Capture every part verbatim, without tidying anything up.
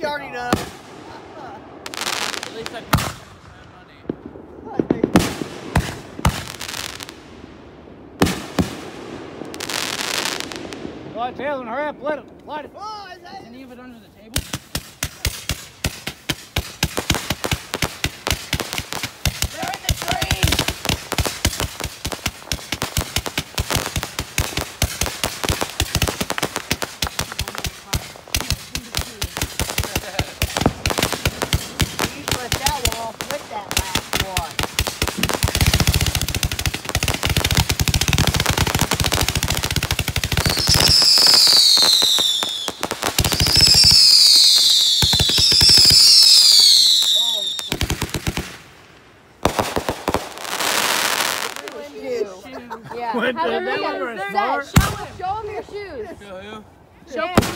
She already knows. At least I can spend money. Well, Taylor, hurry up, let it, light it. Oh, is that Is any of it under the table? They're in the trees! You split that one off with that last one. Yeah. Went How there, many that is was there? smart. Show him, show him your shoes. Show who? Show Yeah.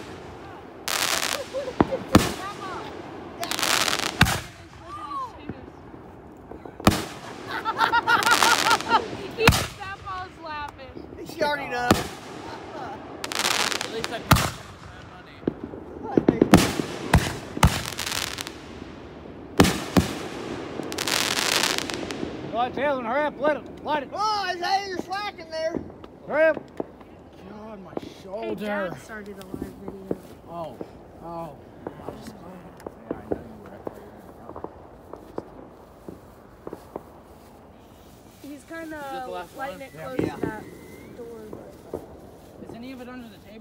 Grandpa's laughing. She already knows. At least I can spend money. Well, Taylor, hurry up, let it, light it. Oh, is that you're slacking there? Hurry up. God, my Hey, shoulder. Dad started a live video. Oh, oh. I was just going. Yeah, I know you were. I thought you were gonna go. He's kind Is that the of last letting one? it Yeah. close Yeah. to that door. But Is any of it under the table?